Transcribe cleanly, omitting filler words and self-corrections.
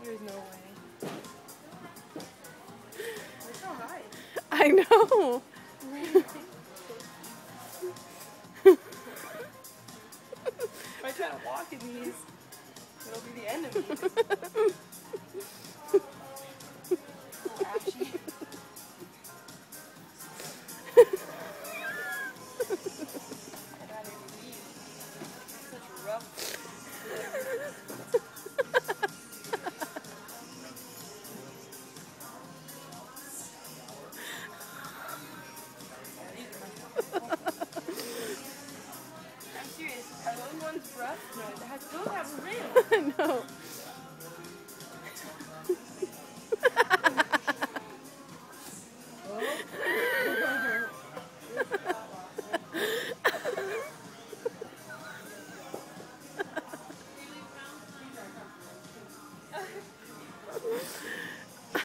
There's no way. They're so high. I know. If I try to walk in these, it'll be the end of me. Oh, ashy. I'd rather leave. Such rough. I'm serious. Are those ones rough? No, those have real. No.